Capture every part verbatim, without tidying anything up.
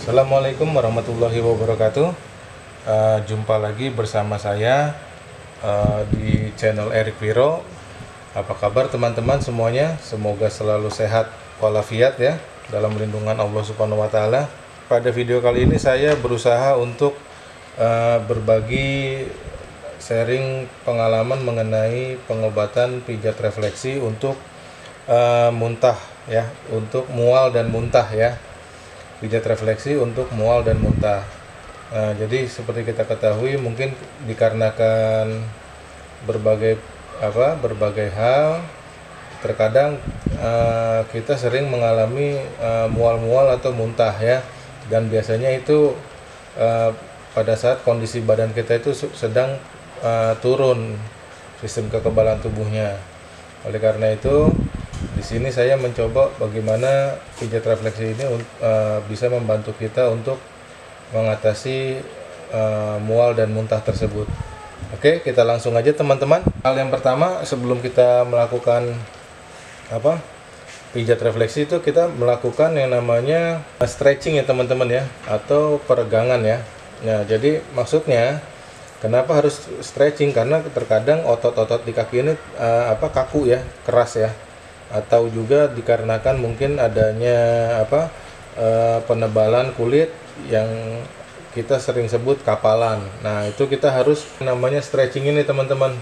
Assalamualaikum warahmatullahi wabarakatuh. Uh, jumpa lagi bersama saya uh, di channel Erik Viro. Apa kabar teman-teman semuanya? Semoga selalu sehat walafiat ya, dalam lindungan Allah Subhanahu wa taala. Pada video kali ini saya berusaha untuk uh, berbagi sharing pengalaman mengenai pengobatan pijat refleksi untuk uh, muntah ya, untuk mual dan muntah ya. Pijat refleksi untuk mual dan muntah. Nah, jadi seperti kita ketahui, mungkin dikarenakan berbagai apa berbagai hal, terkadang uh, kita sering mengalami uh, mual-mual atau muntah ya, dan biasanya itu uh, pada saat kondisi badan kita itu sedang uh, turun sistem kekebalan tubuhnya. Oleh karena itu, di sini saya mencoba bagaimana pijat refleksi ini uh, bisa membantu kita untuk mengatasi uh, mual dan muntah tersebut. Oke, kita langsung aja teman-teman. Hal yang pertama, sebelum kita melakukan apa pijat refleksi itu, kita melakukan yang namanya stretching ya teman-teman ya, atau peregangan ya. Nah, jadi maksudnya kenapa harus stretching? Karena terkadang otot-otot di kaki ini uh, apa kaku ya, keras ya, atau juga dikarenakan mungkin adanya apa uh, penebalan kulit yang kita sering sebut kapalan. Nah, itu kita harus namanya stretching ini teman-teman.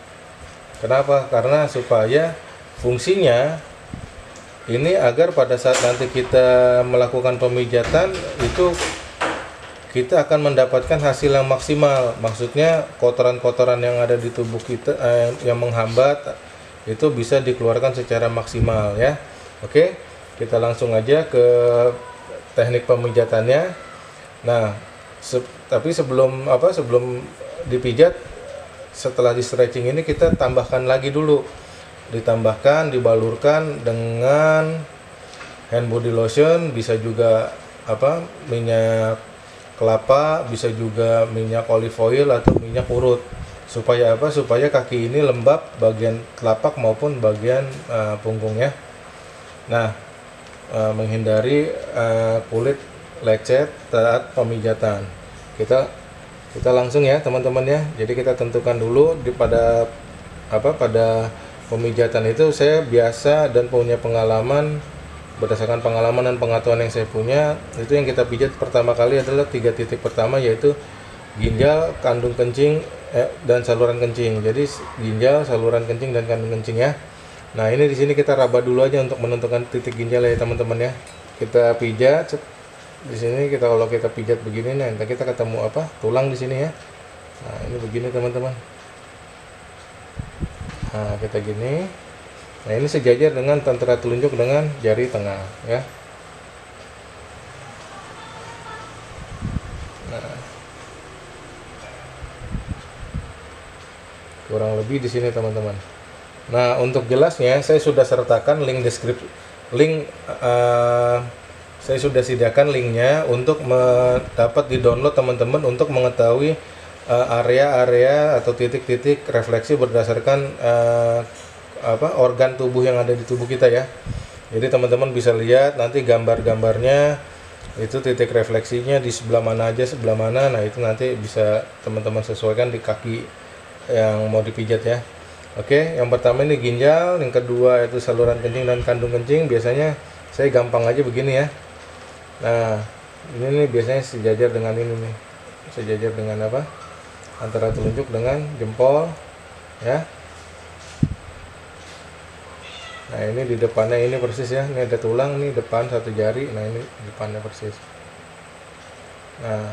Kenapa? Karena supaya fungsinya ini agar pada saat nanti kita melakukan pemijatan itu kita akan mendapatkan hasil yang maksimal. Maksudnya kotoran-kotoran yang ada di tubuh kita eh, yang menghambat itu bisa dikeluarkan secara maksimal ya. Oke, kita langsung aja ke teknik pemijatannya. Nah, se tapi sebelum apa sebelum dipijat, setelah di stretching ini kita tambahkan lagi dulu. Ditambahkan, dibalurkan dengan hand body lotion, bisa juga apa minyak kelapa, bisa juga minyak olive oil atau minyak urut. Supaya apa? Supaya kaki ini lembab bagian telapak maupun bagian uh, punggungnya. Nah, uh, menghindari uh, kulit lecet saat pemijatan. Kita kita langsung ya teman-teman ya. Jadi kita tentukan dulu di pada apa pada pemijatan itu, saya biasa dan punya pengalaman, berdasarkan pengalaman dan pengetahuan yang saya punya, itu yang kita pijat pertama kali adalah tiga titik pertama, yaitu ginjal, kandung kencing, eh, dan saluran kencing. Jadi ginjal, saluran kencing, dan kandung kencing ya. Nah, ini di sini kita raba dulu aja untuk menentukan titik ginjal ya teman-teman ya. Kita pijat di sini, kita kalau kita pijat begini, nanti kita ketemu apa tulang di sini ya. Nah, ini begini teman-teman. Nah, kita gini. Nah, ini sejajar dengan tentara telunjuk dengan jari tengah ya. Nah, kurang lebih di sini teman-teman. Nah, untuk jelasnya saya sudah sertakan link deskripsi, link uh, saya sudah sediakan linknya untuk dapat di-download teman-teman untuk mengetahui area-area uh, atau titik-titik refleksi berdasarkan uh, apa organ tubuh yang ada di tubuh kita ya. Jadi teman-teman bisa lihat nanti gambar-gambarnya, itu titik refleksinya di sebelah mana aja, sebelah mana. Nah, itu nanti bisa teman-teman sesuaikan di kaki yang mau dipijat ya. Oke, yang pertama ini ginjal, yang kedua itu saluran kencing dan kandung kencing. Biasanya saya gampang aja begini ya. Nah, ini nih biasanya sejajar dengan ini nih, sejajar dengan apa antara telunjuk dengan jempol ya. Nah, ini di depannya ini persis ya, ini ada tulang nih depan satu jari. Nah, ini depannya persis. Nah,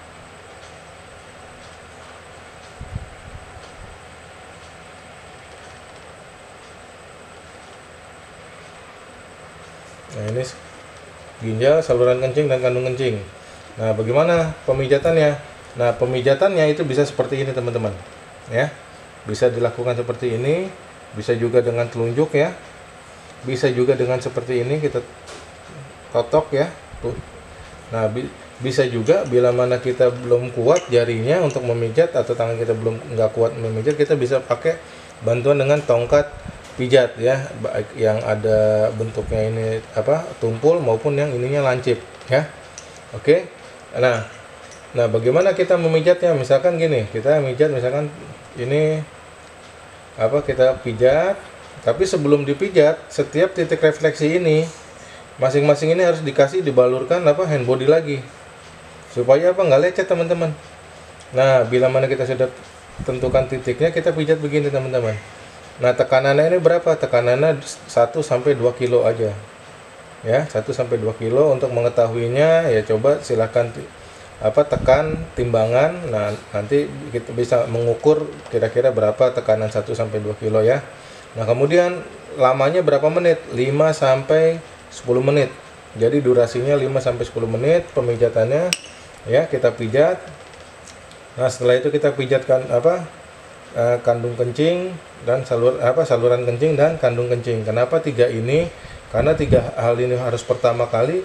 nah ini ginjal, saluran kencing, dan kandung kencing. Nah, bagaimana pemijatannya? Nah, pemijatannya itu bisa seperti ini teman-teman ya. Bisa dilakukan seperti ini, bisa juga dengan telunjuk ya. Bisa juga dengan seperti ini, kita totok ya. Tuh. Nah, bi bisa juga bila mana kita belum kuat jarinya untuk memijat, atau tangan kita belum nggak kuat memijat, kita bisa pakai bantuan dengan tongkat pijat ya, baik yang ada bentuknya ini apa tumpul maupun yang ininya lancip ya. Oke. Nah, nah bagaimana kita memijatnya? Misalkan gini, kita mijat misalkan ini apa kita pijat, tapi sebelum dipijat setiap titik refleksi ini masing-masing ini harus dikasih dibalurkan apa hand body lagi supaya apa nggak lecet teman-teman. Nah, bila mana kita sudah tentukan titiknya, kita pijat begini teman-teman. Nah, tekanannya ini berapa? Tekanannya satu sampai dua kilo aja. Ya, satu sampai dua kilo. Untuk mengetahuinya ya coba silahkan apa tekan timbangan. Nah, nanti kita bisa mengukur kira-kira berapa tekanan satu sampai dua kilo ya. Nah, kemudian lamanya berapa menit? lima sampai sepuluh menit. Jadi durasinya lima sampai sepuluh menit pemijatannya ya, kita pijat. Nah, setelah itu kita pijatkan apa eh, kandung kencing dan salur apa saluran kencing dan kandung kencing. Kenapa tiga ini? Karena tiga hal ini harus pertama kali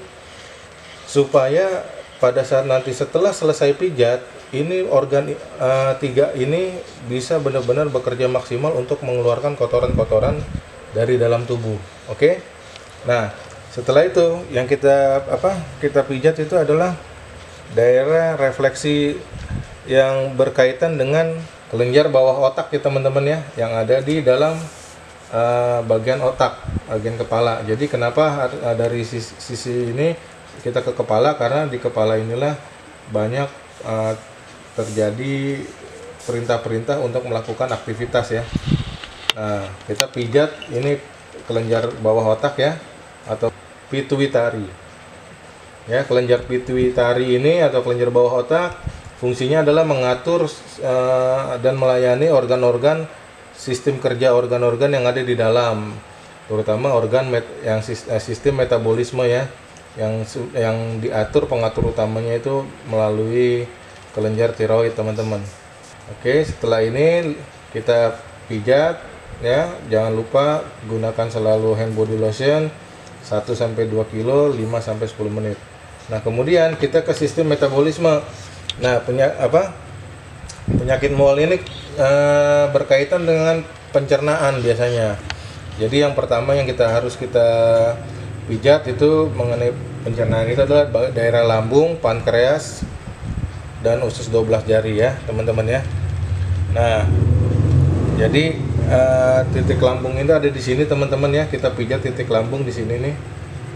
supaya pada saat nanti setelah selesai pijat ini organ eh, tiga ini bisa benar-benar bekerja maksimal untuk mengeluarkan kotoran-kotoran dari dalam tubuh. Oke. Nah, setelah itu yang kita apa kita pijat itu adalah daerah refleksi yang berkaitan dengan kelenjar bawah otak ya teman-teman ya, yang ada di dalam uh, bagian otak, bagian kepala. Jadi kenapa dari sisi, sisi ini kita ke kepala? Karena di kepala inilah banyak uh, terjadi perintah-perintah untuk melakukan aktivitas ya. Nah, kita pijat ini kelenjar bawah otak ya, atau pituitari. Ya, kelenjar pituitari ini atau kelenjar bawah otak fungsinya adalah mengatur uh, dan melayani organ-organ sistem kerja organ-organ yang ada di dalam, terutama organ met yang sistem metabolisme ya, yang yang diatur pengatur utamanya itu melalui kelenjar tiroid teman-teman. Oke, setelah ini kita pijat ya, jangan lupa gunakan selalu hand body lotion satu sampai dua kilo lima sampai sepuluh menit. Nah, kemudian kita ke sistem metabolisme. Nah, punya apa? Penyakit mual ini e, berkaitan dengan pencernaan biasanya. Jadi yang pertama yang kita harus kita pijat itu mengenai pencernaan itu adalah daerah lambung, pankreas, dan usus dua belas jari ya, teman-teman ya. Nah, jadi e, titik lambung itu ada di sini teman-teman ya. Kita pijat titik lambung di sini nih.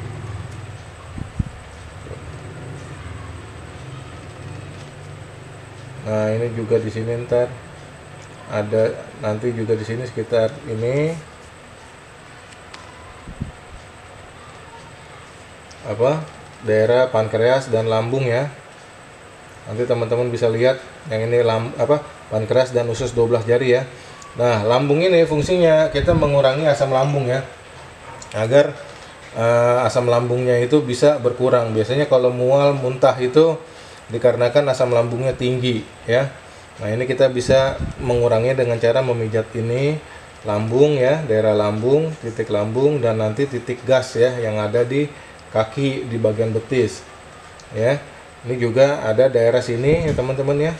Nah, ini juga di sini ntar ada, nanti juga di sini sekitar ini apa daerah pankreas dan lambung ya. Nanti teman-teman bisa lihat yang ini lam, apa pankreas dan usus dua belas jari ya. Nah, lambung ini fungsinya kita mengurangi asam lambung ya, agar uh, asam lambungnya itu bisa berkurang. Biasanya kalau mual muntah itu dikarenakan asam lambungnya tinggi ya. Nah, ini kita bisa mengurangi dengan cara memijat ini lambung ya, daerah lambung, titik lambung, dan nanti titik gas ya yang ada di kaki di bagian betis ya. Ini juga ada daerah sini ya teman-teman ya.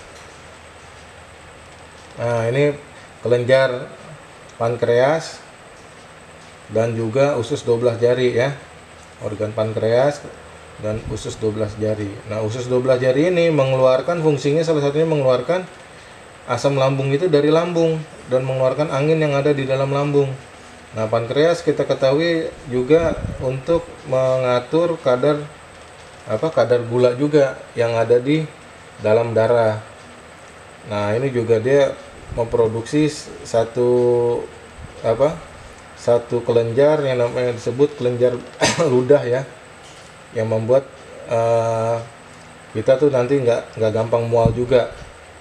Nah, ini kelenjar pankreas dan juga usus dua belas jari ya, organ pankreas dan usus dua belas jari. Nah, usus dua belas jari ini mengeluarkan, fungsinya salah satunya mengeluarkan asam lambung itu dari lambung dan mengeluarkan angin yang ada di dalam lambung. Nah, pankreas kita ketahui juga untuk mengatur kadar apa kadar gula juga yang ada di dalam darah. Nah, ini juga dia memproduksi satu apa satu kelenjar yang namanya disebut kelenjar ludah ya, yang membuat uh, kita tuh nanti nggak nggak gampang mual juga.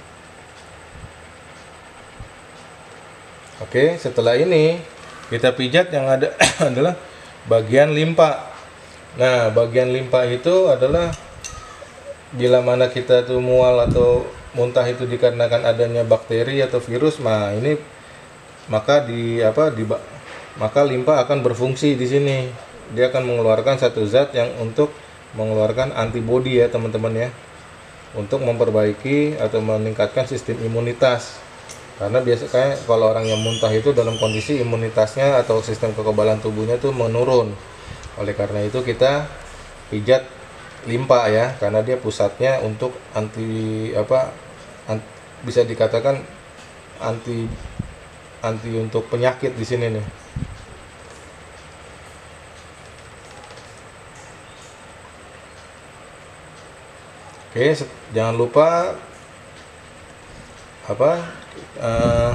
Oke, setelah ini kita pijat yang ada adalah bagian limpa. Nah, bagian limpa itu adalah bila mana kita tuh mual atau muntah itu dikarenakan adanya bakteri atau virus, nah ini maka di apa di maka limpa akan berfungsi di sini. Dia akan mengeluarkan satu zat yang untuk mengeluarkan antibodi ya teman-teman ya, untuk memperbaiki atau meningkatkan sistem imunitas. Karena biasanya kalau orang yang muntah itu dalam kondisi imunitasnya atau sistem kekebalan tubuhnya itu menurun. Oleh karena itu kita pijat limpa ya, karena dia pusatnya untuk anti apa an, bisa dikatakan anti anti untuk penyakit di sini nih. Oke, jangan lupa apa uh,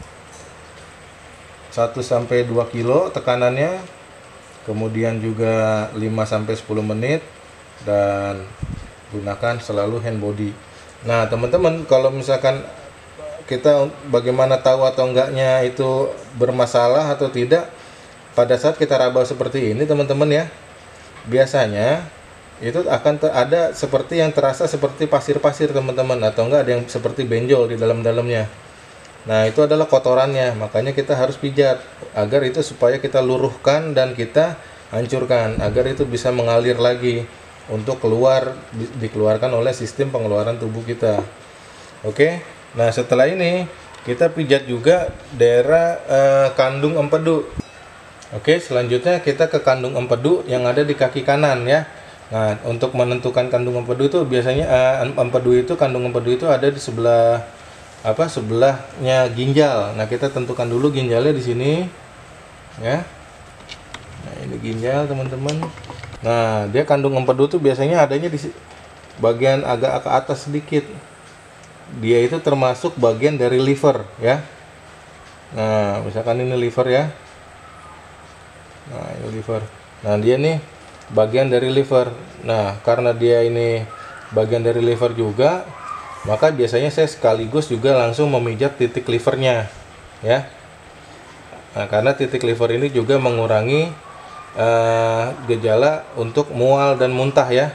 satu sampai dua kilo tekanannya, kemudian juga lima sampai sepuluh menit, dan gunakan selalu hand body. Nah teman-teman, kalau misalkan kita bagaimana tahu atau enggaknya itu bermasalah atau tidak pada saat kita raba seperti ini teman-teman ya, biasanya itu akan ada seperti yang terasa seperti pasir-pasir teman-teman, atau enggak ada yang seperti benjol di dalam-dalamnya. Nah itu adalah kotorannya, makanya kita harus pijat agar itu supaya kita luruhkan dan kita hancurkan agar itu bisa mengalir lagi untuk keluar, dikeluarkan oleh sistem pengeluaran tubuh kita. Oke, nah setelah ini kita pijat juga daerah eh, kandung empedu. Oke, selanjutnya kita ke kandung empedu yang ada di kaki kanan ya. Nah untuk menentukan kandung empedu itu biasanya eh, empedu itu kandung empedu itu ada di sebelah apa sebelahnya ginjal. Nah kita tentukan dulu ginjalnya di sini ya. Nah ini ginjal teman-teman. Nah dia kandung empedu tuh biasanya adanya di bagian agak ke atas sedikit. Dia itu termasuk bagian dari liver ya. Nah misalkan ini liver ya. Nah ini liver. Nah dia nih bagian dari liver. Nah karena dia ini bagian dari liver juga, maka biasanya saya sekaligus juga langsung memijat titik livernya ya. Nah karena titik liver ini juga mengurangi uh, gejala untuk mual dan muntah ya.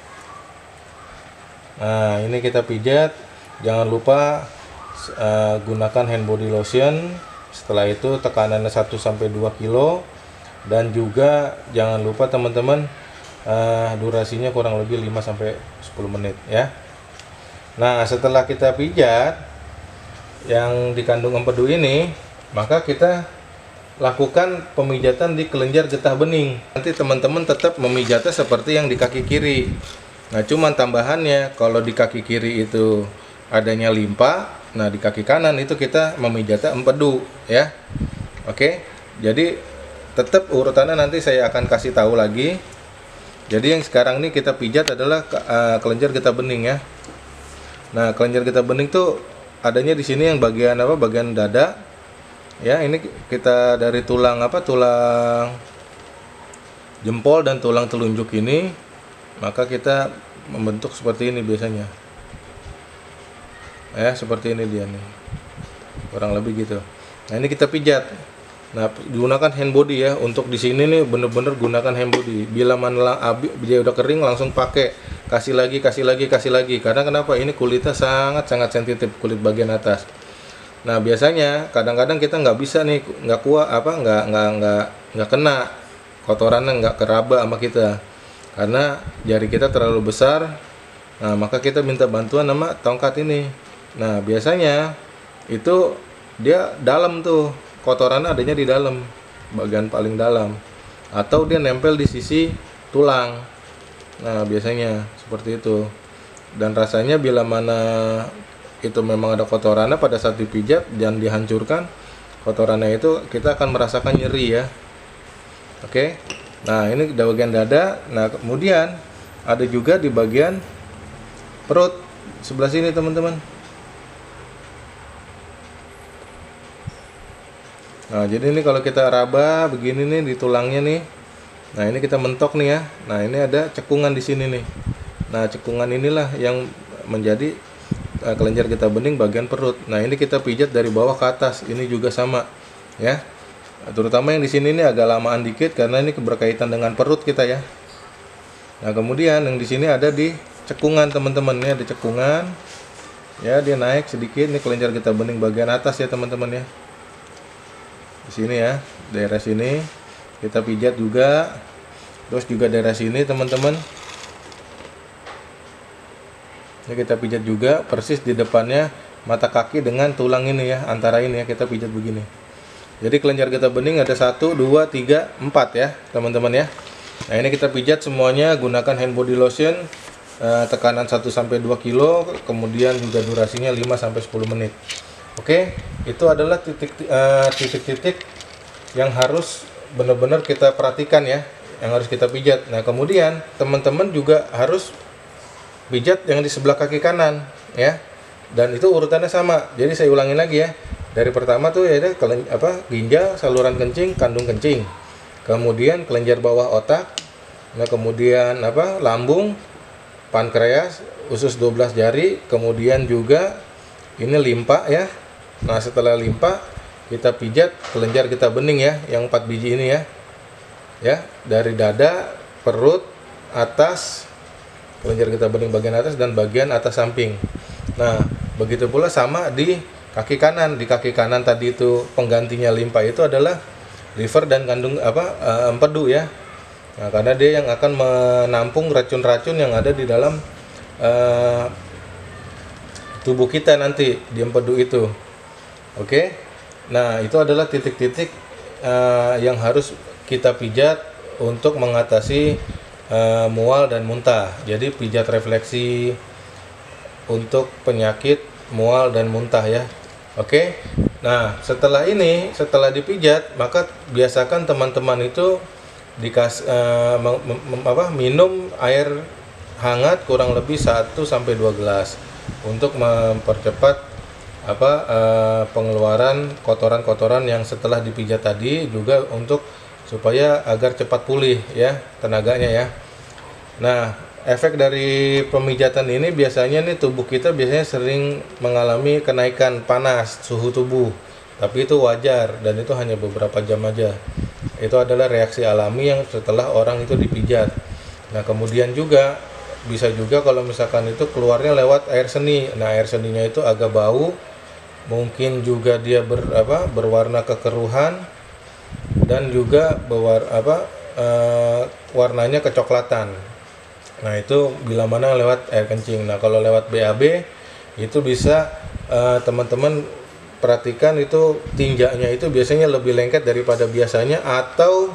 Nah ini kita pijat, jangan lupa uh, gunakan hand body lotion. Setelah itu tekanannya satu sampai dua kilo, dan juga jangan lupa teman-teman uh, durasinya kurang lebih lima sampai sepuluh menit ya. Nah setelah kita pijat yang dikandung empedu ini, maka kita lakukan pemijatan di kelenjar getah bening. Nanti teman-teman tetap memijatnya seperti yang di kaki kiri. Nah cuman tambahannya, kalau di kaki kiri itu adanya limpa, nah di kaki kanan itu kita memijatnya empedu ya. Oke, jadi tetap urutannya nanti saya akan kasih tahu lagi. Jadi yang sekarang ini kita pijat adalah uh, kelenjar getah bening ya. Nah kelenjar getah bening tuh adanya di sini yang bagian apa? Bagian dada. Ya ini kita dari tulang apa? Tulang jempol dan tulang telunjuk ini, maka kita membentuk seperti ini biasanya. Ya seperti ini dia nih. Kurang lebih gitu. Nah ini kita pijat. Nah, gunakan hand body ya. Untuk di sini nih bener-bener gunakan hand body. Bila mana dia udah kering langsung pakai. Kasih lagi, kasih lagi, kasih lagi. Karena kenapa? Ini kulitnya sangat-sangat sensitif, kulit bagian atas. Nah, biasanya kadang-kadang kita nggak bisa nih, nggak kuat apa, nggak nggak nggak nggak kena kotorannya, nggak keraba sama kita. Karena jari kita terlalu besar. Nah, maka kita minta bantuan sama tongkat ini. Nah, biasanya itu dia dalam tuh. Kotorannya adanya di dalam, bagian paling dalam, atau dia nempel di sisi tulang. Nah biasanya seperti itu. Dan rasanya bila mana itu memang ada kotorannya, pada saat dipijat dan dihancurkan kotorannya itu, kita akan merasakan nyeri ya. Oke, nah ini di bagian dada. Nah kemudian ada juga di bagian perut sebelah sini teman-teman. Nah jadi ini kalau kita raba begini nih di tulangnya nih, nah ini kita mentok nih ya. Nah ini ada cekungan di sini nih. Nah cekungan inilah yang menjadi uh, kelenjar getah bening bagian perut. Nah ini kita pijat dari bawah ke atas. Ini juga sama ya. Nah, terutama yang di sini nih agak lamaan dikit karena ini berkaitan dengan perut kita ya. Nah kemudian yang di sini ada di cekungan teman-teman, ini ada cekungan. Ya dia naik sedikit nih kelenjar getah bening bagian atas ya teman-teman ya. Di sini ya, daerah sini kita pijat juga, terus juga daerah sini teman-teman. Ini kita pijat juga persis di depannya mata kaki dengan tulang ini ya, antara ini ya kita pijat begini. Jadi kelenjar getah bening ada satu, dua, tiga, empat ya teman-teman ya. Nah, ini kita pijat semuanya gunakan hand body lotion, eh, tekanan satu sampai dua kilo, kemudian juga durasinya lima sampai sepuluh menit. Oke, itu adalah titik eh, titik-titik yang harus benar-benar kita perhatikan ya, yang harus kita pijat. Nah, kemudian teman-teman juga harus pijat yang di sebelah kaki kanan ya. Dan itu urutannya sama. Jadi saya ulangi lagi ya. Dari pertama tuh ya apa ginjal, saluran kencing, kandung kencing. Kemudian kelenjar bawah otak, nah kemudian apa lambung, pankreas, usus dua belas jari, kemudian juga ini limpa ya. Nah, setelah limpa kita pijat kelenjar getah bening ya, yang empat biji ini ya. Ya, dari dada, perut, atas, kelenjar getah bening bagian atas dan bagian atas samping. Nah, begitu pula sama di kaki kanan. Di kaki kanan tadi itu penggantinya limpa itu adalah liver dan kandung apa e, empedu ya. Nah, karena dia yang akan menampung racun-racun yang ada di dalam e, tubuh kita nanti di empedu itu. Oke. Nah, itu adalah titik-titik e, yang harus kita pijat untuk mengatasi e, mual dan muntah. Jadi pijat refleksi untuk penyakit mual dan muntah ya. Oke. Nah, setelah ini, setelah dipijat, maka biasakan teman-teman itu dikasih uh, mem, mem, apa, minum air hangat kurang lebih satu sampai dua gelas untuk mempercepat apa uh, pengeluaran kotoran-kotoran yang setelah dipijat tadi, juga untuk supaya agar cepat pulih ya tenaganya ya. Nah, efek dari pemijatan ini biasanya nih tubuh kita biasanya sering mengalami kenaikan panas suhu tubuh, tapi itu wajar dan itu hanya beberapa jam aja. Itu adalah reaksi alami yang setelah orang itu dipijat. Nah, kemudian juga bisa juga kalau misalkan itu keluarnya lewat air seni. Nah, air seninya itu agak bau, mungkin juga dia ber, apa, berwarna kekeruhan dan juga berwar, apa, e, warnanya kecoklatan. Nah, itu bila mana lewat air kencing. Nah, kalau lewat B A B itu bisa uh, teman-teman perhatikan itu tinjaknya itu biasanya lebih lengket daripada biasanya, atau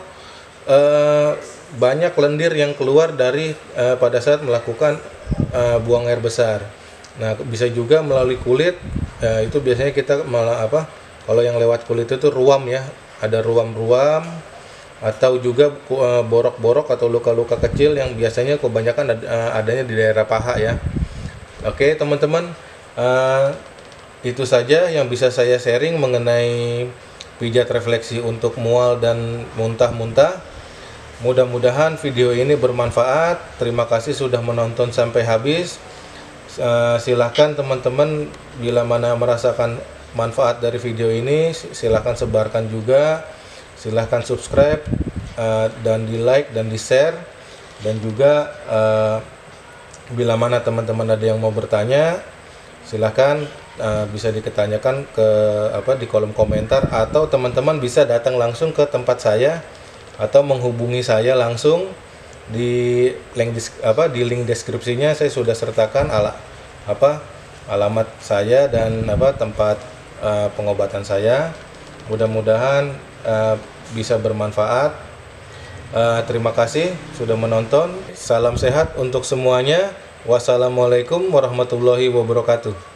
uh, banyak lendir yang keluar dari uh, pada saat melakukan uh, buang air besar. Nah, bisa juga melalui kulit. Uh, itu biasanya kita malah apa? Kalau yang lewat kulit itu ruam ya, ada ruam-ruam, atau juga borok-borok atau luka-luka kecil yang biasanya kebanyakan adanya di daerah paha ya. Oke teman-teman, uh, itu saja yang bisa saya sharing mengenai pijat refleksi untuk mual dan muntah-muntah. Mudah-mudahan video ini bermanfaat. Terima kasih sudah menonton sampai habis. Uh, silahkan teman-teman bila mana merasakan manfaat dari video ini, silahkan sebarkan juga. Silahkan subscribe uh, dan di like dan di share, dan juga uh, bila mana teman-teman ada yang mau bertanya, silahkan uh, bisa diketanyakan ke apa di kolom komentar, atau teman-teman bisa datang langsung ke tempat saya atau menghubungi saya langsung di link apa di link deskripsinya. Saya sudah sertakan ala apa alamat saya dan apa tempat uh, pengobatan saya. Mudah-mudahan uh, bisa bermanfaat. Uh, terima kasih sudah menonton. Salam sehat untuk semuanya. Wassalamualaikum warahmatullahi wabarakatuh.